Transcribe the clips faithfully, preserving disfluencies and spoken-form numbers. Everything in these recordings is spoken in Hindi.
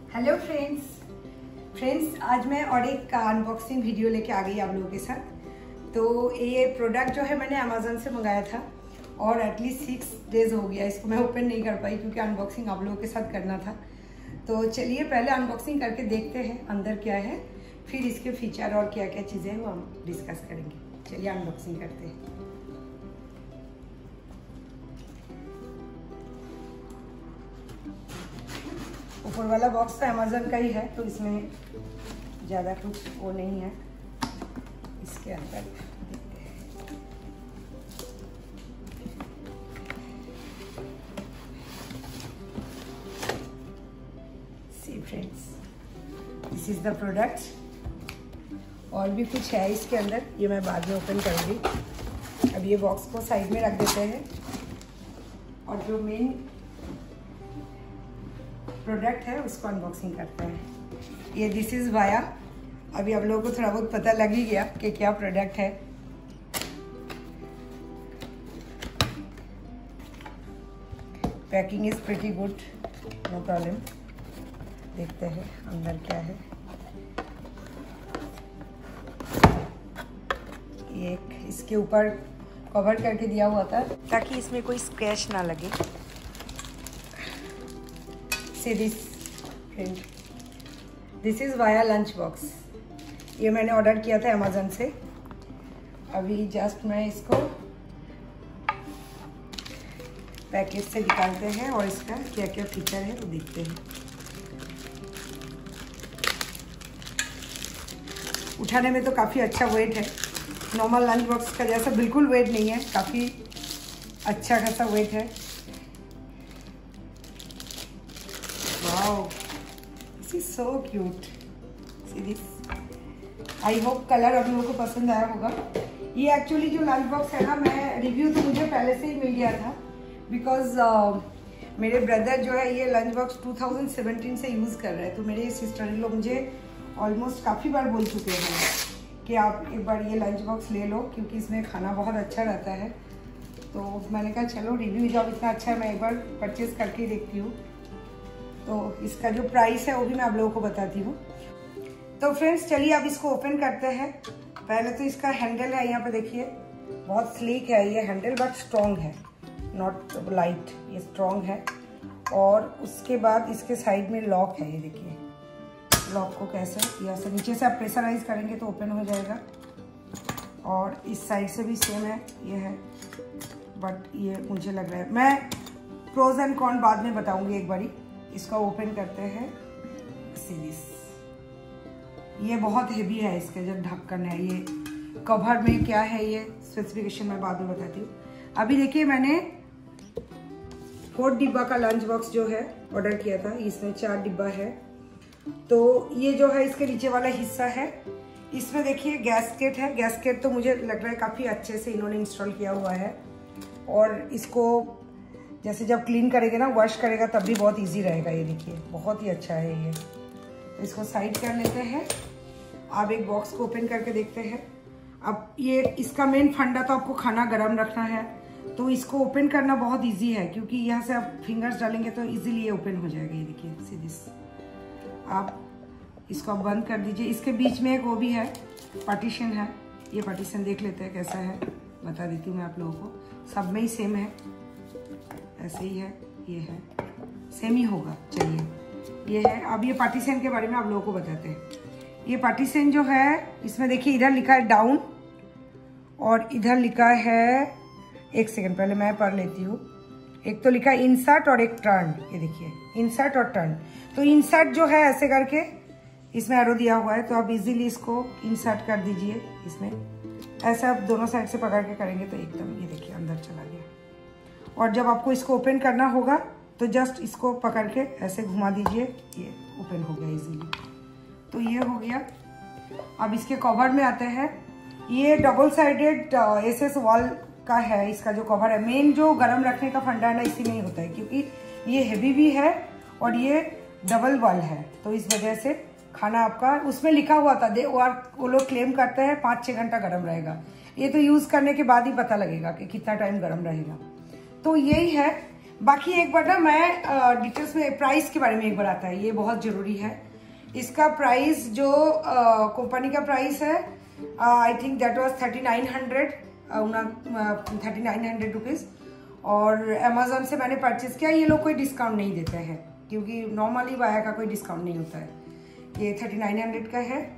हेलो फ्रेंड्स फ्रेंड्स आज मैं और एक अनबॉक्सिंग वीडियो लेके आ गई आप लोगों के साथ। तो ये प्रोडक्ट जो है मैंने अमेज़न से मंगाया था और एटलीस्ट सिक्स डेज हो गया, इसको मैं ओपन नहीं कर पाई क्योंकि अनबॉक्सिंग आप लोगों के साथ करना था। तो चलिए पहले अनबॉक्सिंग करके देखते हैं अंदर क्या है, फिर इसके फीचर और क्या क्या चीज़ें हैं वो हम डिस्कस करेंगे। चलिए अनबॉक्सिंग करते हैं। ऊपर वाला बॉक्स तो अमेज़न का ही है तो इसमें ज़्यादा कुछ वो नहीं है। इसके अंदर देखते हैं। See friends, this is the product. और भी कुछ है इसके अंदर, ये मैं बाद में ओपन करूँगी। अब ये बॉक्स को साइड में रख देते हैं और जो मेन प्रोडक्ट है उसको अनबॉक्सिंग करते हैं। ये दिस इज वाया। अभी आप लोगों को थोड़ा बहुत पता लग ही गया कि क्या प्रोडक्ट है। Packing is pretty good, no problem. देखते हैं अंदर क्या है। ये एक इसके ऊपर कवर करके दिया हुआ था ताकि इसमें कोई स्क्रैच ना लगे। See this friend, this is via lunch box. ये मैंने ऑर्डर किया था अमेज़न से। अभी जस्ट मैं इसको पैकेज से निकालते हैं और इसका क्या क्या फीचर है वो देखते हैं। उठाने में तो काफ़ी अच्छा वेट है, नॉर्मल लंच बॉक्स का जैसा बिल्कुल वेट नहीं है, काफ़ी अच्छा खासा वेट है। Wow, this is so cute. See this? I hope colour आप लोगों को पसंद आया होगा। ये एक्चुअली जो लंच बॉक्स है ना, मैं रिव्यू तो मुझे पहले से ही मिल गया था बिकॉज uh, मेरे ब्रदर जो है ये lunch box two thousand seventeen से यूज़ कर रहे हैं। तो मेरे सिस्टर इन लोग मुझे ऑलमोस्ट काफ़ी बार बोल चुके हैं कि आप एक बार ये लंच बॉक्स ले लो क्योंकि इसमें खाना बहुत अच्छा रहता है। तो मैंने कहा चलो रिव्यू जब इतना अच्छा है मैं एक बार परचेज़ करके देखती हूँ। तो इसका जो प्राइस है वो भी मैं आप लोगों को बताती हूँ। तो फ्रेंड्स चलिए अब इसको ओपन करते हैं। पहले तो इसका हैंडल है, यहाँ पे देखिए बहुत स्लीक है ये हैंडल, बट स्ट्रॉन्ग है, नॉट लाइट, ये स्ट्रॉन्ग है। और उसके बाद इसके साइड में लॉक है, ये देखिए लॉक को कैसे यहाँ से नीचे से आप प्रेशराइज करेंगे तो ओपन हो जाएगा। और इस साइड से भी सेम है, ये है, बट ये मुझे लग रहा है, मैं प्रोज एंड कॉन बाद में बताऊंगी एक बारी। इसका ओपन करते हैं। सीरीज ये बहुत हेवी है, इसके जो ढक्कन है, ये कवर में क्या है ये स्पेसिफिकेशन मैं बाद में बताती हूँ। अभी देखिए मैंने फोर डिब्बा का लंच बॉक्स जो है ऑर्डर किया था, इसमें चार डिब्बा है। तो ये जो है इसके नीचे वाला हिस्सा है, इसमें देखिए गैसकेट है। गैसकेट तो मुझे लग रहा है काफ़ी अच्छे से इन्होंने इंस्टॉल किया हुआ है और इसको जैसे जब क्लीन करेंगे ना, वॉश करेगा तब भी बहुत इजी रहेगा। ये देखिए बहुत ही अच्छा है ये। तो इसको साइड कर लेते हैं। अब एक बॉक्स को ओपन करके देखते हैं। अब ये इसका मेन फंडा तो आपको खाना गर्म रखना है, तो इसको ओपन करना बहुत इजी है क्योंकि यहाँ से आप फिंगर्स डालेंगे तो इजीली ये ओपन हो जाएगा। ये देखिए सीधे आप इसको आप बंद कर दीजिए। इसके बीच में एक वो भी है, पार्टीशन है। ये पार्टीशन देख लेते हैं कैसा है, बता देती हूँ मैं आप लोगों को। सब में ही सेम है, ऐसे ही है, ये है, सेम ही होगा। चलिए ये है। अब ये पार्टीशन के बारे में आप लोगों को बताते हैं। ये पार्टीशन जो है इसमें देखिए इधर लिखा है डाउन और इधर लिखा है, एक सेकंड पहले मैं पढ़ लेती हूँ। एक तो लिखा है इंसर्ट और एक टर्न। ये देखिए इंसर्ट और टर्न। तो इंसर्ट जो है ऐसे करके इसमें एरो दिया हुआ है, तो आप इजीली इसको इंसर्ट कर दीजिए इसमें। ऐसा आप दोनों साइड से पकड़ के करेंगे तो एकदम ये देखिए अंदर चला गया। और जब आपको इसको ओपन करना होगा तो जस्ट इसको पकड़ के ऐसे घुमा दीजिए, ये ओपन हो गया इजीली। तो ये हो गया। अब इसके कवर में आते हैं। ये डबल साइडेड एसएस वॉल का है, इसका जो कवर है। मेन जो गर्म रखने का फंडा है ना इसी में ही होता है क्योंकि ये हेवी भी है और ये डबल वॉल है, तो इस वजह से खाना आपका उसमें लिखा हुआ था दे वो लोग क्लेम करते हैं पाँच छः घंटा गर्म रहेगा। ये तो यूज़ करने के बाद ही पता लगेगा कि कितना टाइम गर्म रहेगा। तो यही है। बाकी एक बार ना मैं डिटेल्स में प्राइस के बारे में एक बार आता है, ये बहुत जरूरी है। इसका प्राइस जो कंपनी का प्राइस है, I think that was thirty nine hundred thirty nine hundred rupees. और अमेजोन से मैंने परचेज किया। ये लोग कोई डिस्काउंट नहीं देते हैं क्योंकि नॉर्मली वाया का कोई डिस्काउंट नहीं होता है। ये थर्टी नाइन हंड्रेड का है।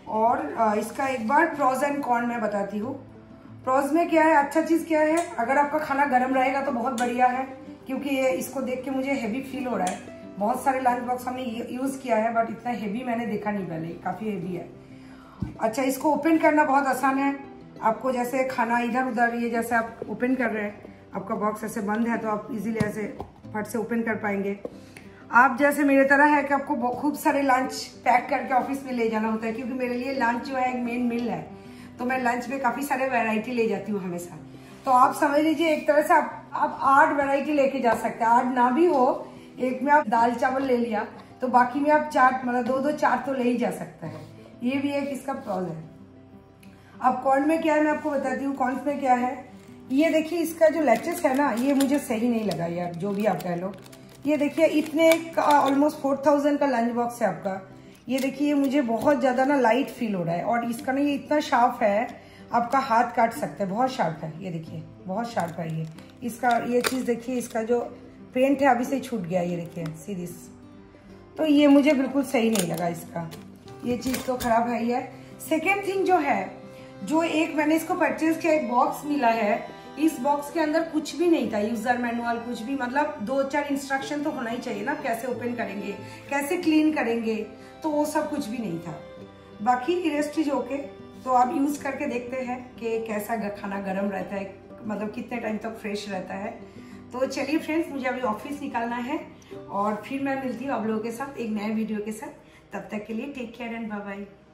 और इसका एक बार प्रोज एंड कॉन मैं बताती हूँ। प्रोज में क्या है, अच्छा चीज़ क्या है, अगर आपका खाना गर्म रहेगा तो बहुत बढ़िया है, क्योंकि ये इसको देख के मुझे हैवी फील हो रहा है। बहुत सारे लंच बॉक्स हमने यूज़ किया है बट इतना हैवी मैंने देखा नहीं पहले, काफ़ी हैवी है। अच्छा, इसको ओपन करना बहुत आसान है। आपको जैसे खाना इधर उधर, ये जैसे आप ओपन कर रहे हैं, आपका बॉक्स ऐसे बंद है तो आप इजीली ऐसे फट से ओपन कर पाएंगे। आप जैसे मेरे तरह है कि आपको खूब सारे लंच पैक करके ऑफिस में ले जाना होता है, क्योंकि मेरे लिए लंच जो है एक मेन मील है, तो मैं लंच में काफ़ी सारे वैरायटी ले जाती हूँ हमेशा। तो आप समझ लीजिए एक तरह से आप आप आठ वैरायटी लेके जा सकते हैं। आठ ना भी हो, एक में आप दाल चावल ले लिया तो बाकी में आप चार, मतलब दो दो चार तो ले ही जा सकते हैं। ये भी एक इसका प्रोज है। अब कॉर्न में क्या है मैं आपको बताती हूँ। कॉर्न में क्या है, ये देखिए इसका जो लैचेस है ना, ये मुझे सही नहीं लगा यार, जो भी आप कह लो। ये देखिए इतने ऑलमोस्ट फोर थाउजेंड का लंच बॉक्स है आपका। ये देखिए मुझे बहुत ज़्यादा ना लाइट फील हो रहा है। और इसका ना ये इतना शार्प है, आपका हाथ काट सकते हैं, बहुत शार्प है। ये देखिए बहुत शार्प है ये। इसका ये चीज़ देखिए, इसका जो पेंट है अभी से छूट गया, ये देखिए सीरीज। तो ये मुझे बिल्कुल सही नहीं लगा इसका, ये चीज़ तो खराब है ही है। सेकेंड थिंग जो है, जो एक मैंने इसको परचेज किया, एक बॉक्स मिला है। इस बॉक्स के अंदर कुछ भी नहीं था, यूजर मैनुअल कुछ भी, मतलब दो चार इंस्ट्रक्शन तो होना ही चाहिए ना, कैसे ओपन करेंगे, कैसे क्लीन करेंगे, तो वो सब कुछ भी नहीं था। बाकी रेस्ट इज ओके। तो आप यूज करके देखते हैं कि कैसा खाना गर्म रहता है, मतलब कितने टाइम तक फ्रेश रहता है। तो चलिए फ्रेंड्स, मुझे अभी ऑफिस निकालना है और फिर मैं मिलती हूँ आप लोगों के साथ एक नए वीडियो के साथ। तब तक के लिए take care and bye bye.